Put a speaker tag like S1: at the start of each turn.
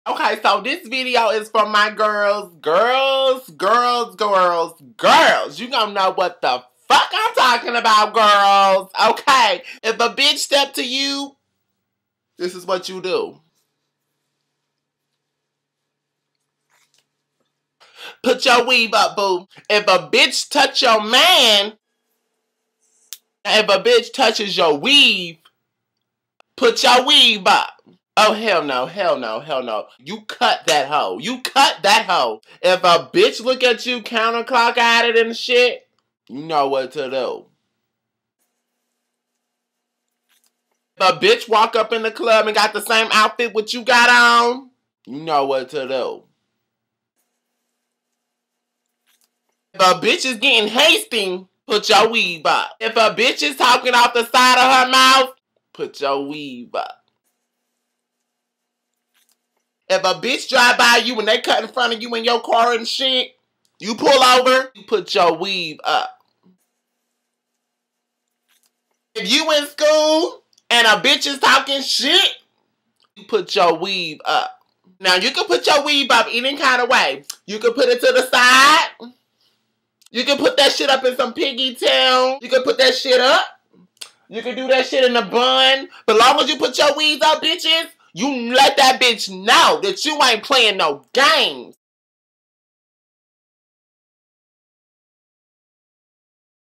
S1: Okay, so this video is for my girls. Girls. You gonna know what the fuck I'm talking about, girls. Okay, if a bitch step to you, this is what you do. Put your weave up, boo. If a bitch touch your man, if a bitch touches your weave, put your weave up. Oh, hell no. You cut that hoe. If a bitch look at you counterclock at it and shit, you know what to do. If a bitch walk up in the club and got the same outfit what you got on, you know what to do. If a bitch is getting hasty, put your weave up. If a bitch is talking off the side of her mouth, put your weave up. If a bitch drive by you and they cut in front of you in your car and shit, you pull over, you put your weave up. If you in school and a bitch is talking shit, you put your weave up. Now, you can put your weave up any kind of way. You can put it to the side. You can put that shit up in some piggy tail. You can put that shit up. You can do that shit in a bun. But long as you put your weave up, bitches, you let that bitch know that you ain't playing no games.